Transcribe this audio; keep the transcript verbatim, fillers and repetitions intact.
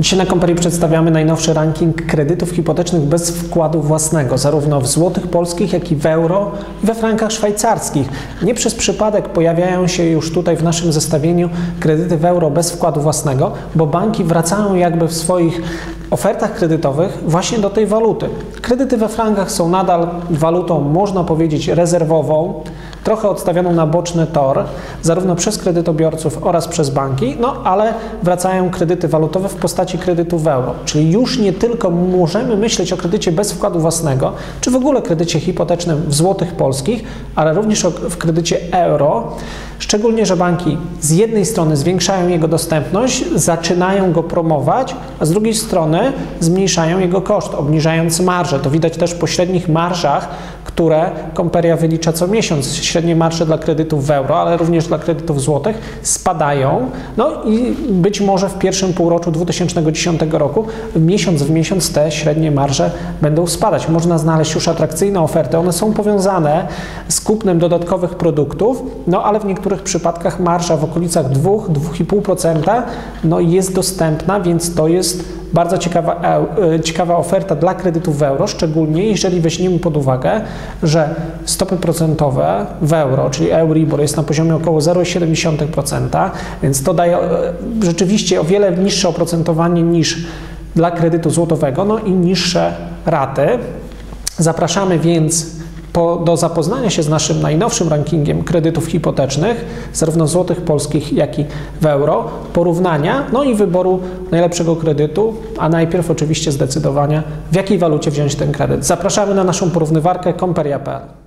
Dzisiaj na Comperi przedstawiamy najnowszy ranking kredytów hipotecznych bez wkładu własnego, zarówno w złotych polskich, jak i w euro i we frankach szwajcarskich. Nie przez przypadek pojawiają się już tutaj w naszym zestawieniu kredyty w euro bez wkładu własnego, bo banki wracają jakby w swoich ofertach kredytowych właśnie do tej waluty. Kredyty we frankach są nadal walutą, można powiedzieć, rezerwową, trochę odstawioną na boczny tor, zarówno przez kredytobiorców oraz przez banki, no ale wracają kredyty walutowe w postaci kredytu w euro. Czyli już nie tylko możemy myśleć o kredycie bez wkładu własnego, czy w ogóle kredycie hipotecznym w złotych polskich, ale również o, w kredycie euro, szczególnie, że banki z jednej strony zwiększają jego dostępność, zaczynają go promować, a z drugiej strony zmniejszają jego koszt, obniżając marże. To widać też po średnich marżach, które Comperia wylicza co miesiąc. Średnie marże dla kredytów w euro, ale również dla kredytów złotych spadają. No i być może w pierwszym półroczu dwa tysiące dziesiątego roku miesiąc w miesiąc te średnie marże będą spadać. Można znaleźć już atrakcyjne oferty. One są powiązane z kupnem dodatkowych produktów, no ale w niektórych przypadkach marża w okolicach dwa do dwóch i pół procent no jest dostępna, więc to jest bardzo ciekawa, ciekawa oferta dla kredytów w euro, szczególnie jeżeli weźmiemy pod uwagę, że stopy procentowe w euro, czyli Euribor, jest na poziomie około zero przecinek siedem procent, więc to daje rzeczywiście o wiele niższe oprocentowanie niż dla kredytu złotowego, no i niższe raty. Zapraszamy więc Po, do zapoznania się z naszym najnowszym rankingiem kredytów hipotecznych, zarówno złotych polskich, jak i w euro, porównania, no i wyboru najlepszego kredytu, a najpierw oczywiście zdecydowania, w jakiej walucie wziąć ten kredyt. Zapraszamy na naszą porównywarkę comperia kropka p l.